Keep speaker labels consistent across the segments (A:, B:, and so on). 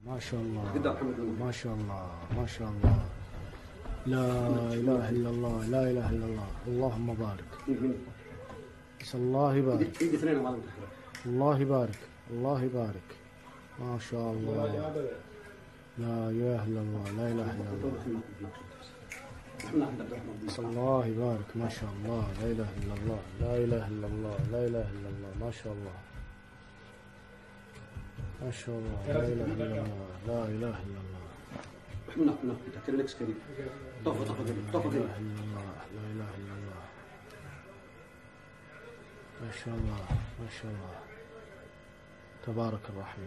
A: ما شاء الله ما شاء الله ما شاء الله. لا إله إلا الله لا إله إلا الله. اللهم بارك. بس الله يبارك. الله يبارك الله يبارك. ما شاء الله. لا إله إلا الله لا إله إلا الله. بس الله يبارك. ما شاء الله لا إله إلا الله لا إله إلا الله لا إله إلا الله. ما شاء الله ما شاء الله لا إله إلا الله لا إله إلا الله. لا إله إلا الله لا إله إلا الله. ما شاء الله ما شاء الله. تبارك الرحمن.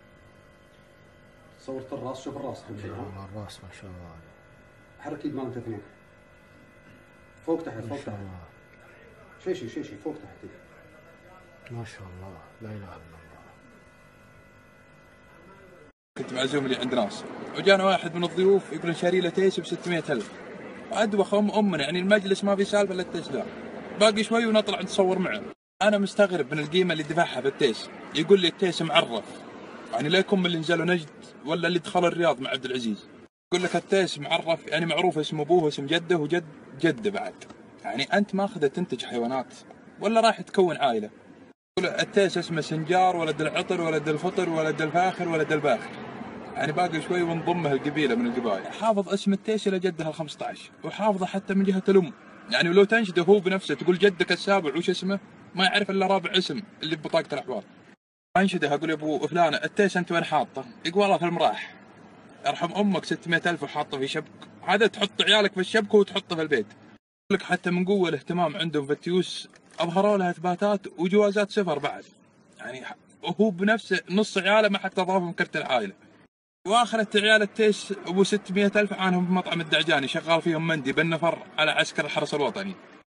B: صورت الراس، شوف الراس اهم شيء.
A: الراس ما شاء الله.
B: حرك ايد مالك اثنين فوق تحت فوق تحت. شيء فوق تحت.
A: ما شاء الله لا اله الا الله.
C: كنت معزوم لي عند ناس وجانا واحد من الضيوف يقول شاري له تيس ب 600,000. ادوخ امنا يعني المجلس ما في سالفه الا التيس ذا. باقي شوي ونطلع نتصور معه. انا مستغرب من القيمه اللي دفعها بالتيس. يقول لي التيس معرف، يعني لا يكون من اللي نزلوا نجد ولا اللي دخلوا الرياض مع عبد العزيز. يقول لك التيس معرف، يعني معروف اسم ابوه واسم جده وجد جده بعد. يعني انت ماخذه تنتج حيوانات ولا راح تكون عائله؟ يقول التيس اسمه سنجار ولد العطر ولد الفطر ولد الفاخر ولد الباخر. يعني باقي شوي ونضمه القبيله من القبائل. حافظ اسم التيس الى جده ال15 وحافظه حتى من جهه الام. يعني ولو تنشده هو بنفسه تقول جدك السابع وش اسمه ما يعرف الا رابع اسم اللي ببطاقه الاحوال. انشده اقول يا ابو فلانه التيس انت وين حاطه؟ يقول والله في المراح. ارحم امك 600,000 وحاطه في شبك. هذا تحط عيالك في الشبك وتحطه في البيت. يقول لك حتى من قوه الاهتمام عندهم في التيوس اظهروا لها اثباتات وجوازات سفر بعد. يعني هو بنفسه نص عياله ما حتى ضافهم كرت العائله. واخرت عيال التيس ابو 600,000 عانهم بمطعم الدعجاني شغال فيهم مندي بالنفر على عسكر الحرس الوطني.